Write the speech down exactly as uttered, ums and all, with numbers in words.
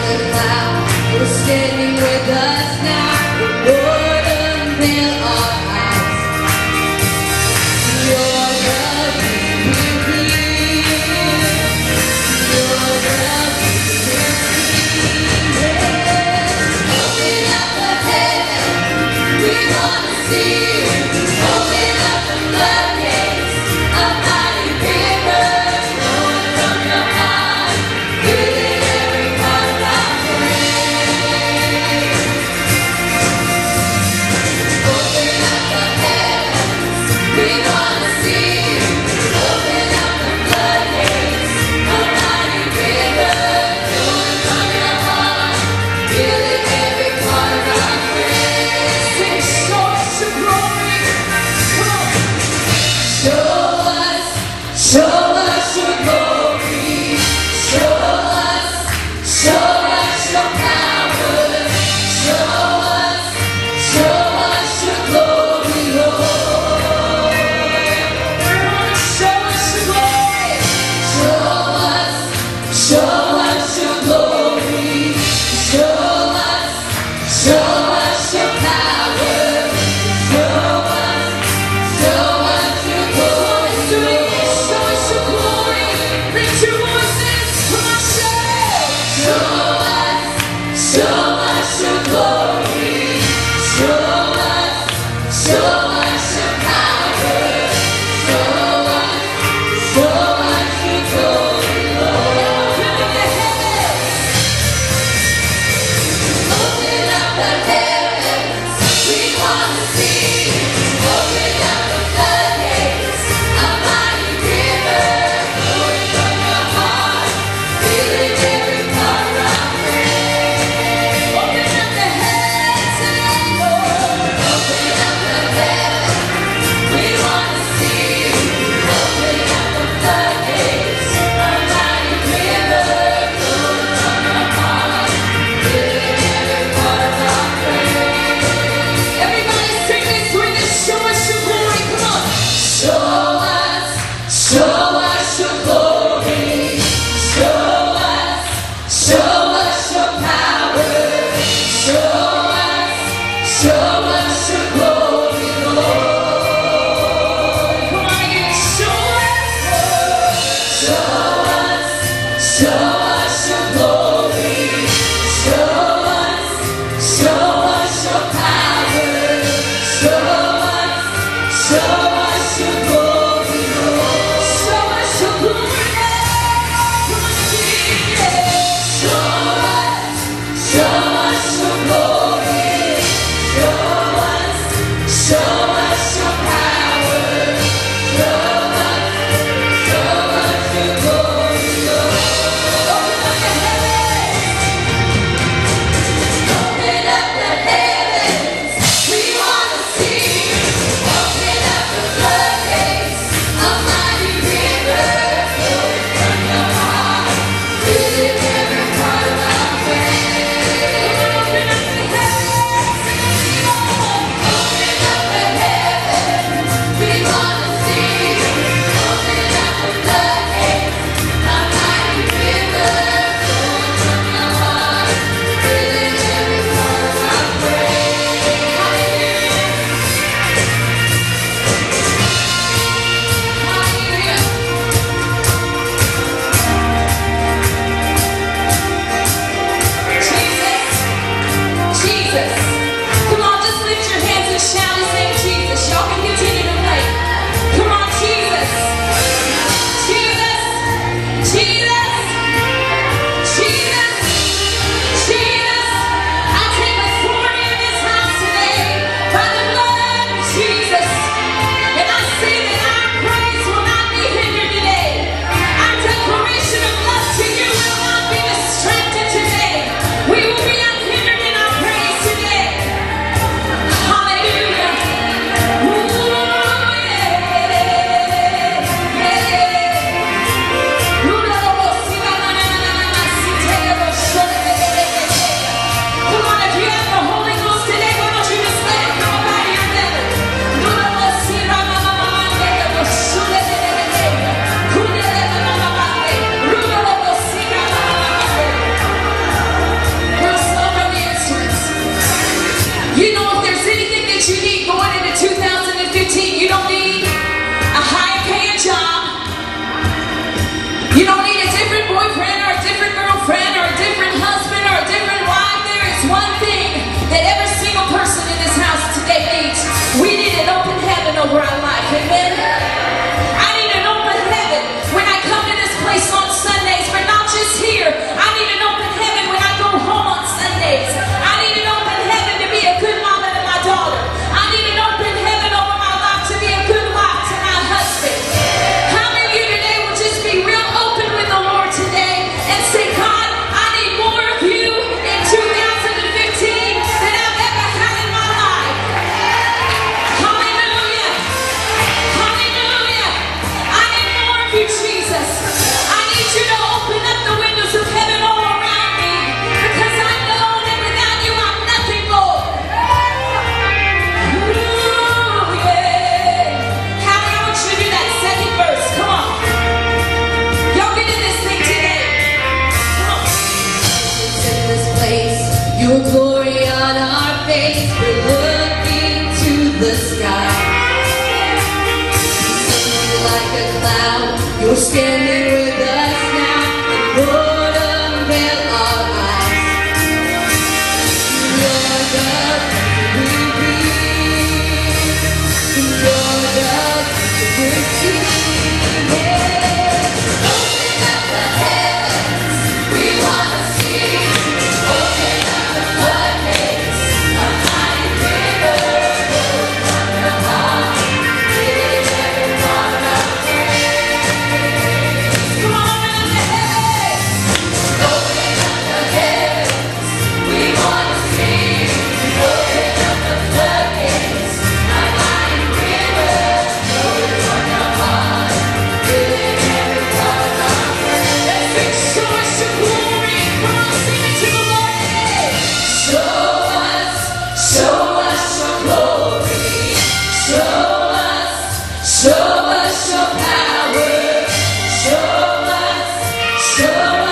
Standing with us now, the wouldn't build our house. Your love is revealed. Your love is revealed. Open up the heavens, we want to see you. Open up the floodgates, a mighty river flowing from your heart, filling every part of our praise. Show us your glory, show us, show us your power, show us, show us your glory, Lord. Show us your glory, show us, show us your glory, show us, show us your power, show us, show us your glory, Lord. Show us your glory, show us, show us your power, show us, show us your glory, Lord. Open up the heavens, we want to see you. Open up the floodgates, a mighty river flowing from your heart, filling every part of our praise. Open up the heavens, Lord. Open up the heavens, we want to see you. Open up the floodgates, a mighty river flowing from your heart, filling every part of our praise. Everybody sing this with us. Show us your glory. Come on. Show us, show us your glory. Show us, show us your power. Show us, show us your glory, Lord. Come on again. Show us, show us, show us your glory. Show us, show us your power. Show us, show us your glory, Lord. Show us your glory, Lord. Come on, sing it. Show us, show us your glory. Show us, show us your power. Show us, show us your glory, Lord. standing with us now, and boredom veil our eyes. You're the we breathe. You're the we see. Yeah. Open up the heavens, we wanna see. Open up the floodgates, a mighty river flowing from your heart, giving everyone a praise. Come on, open up the heavens. Open up the heavens, we wanna see. Open up the floodgates, a mighty river flowing from your heart, giving everyone a praise. Let's sing, show us your glory. Come on, sing it to the Lord. Show us, show us your glory. Show us, show us your power. Show us, show us.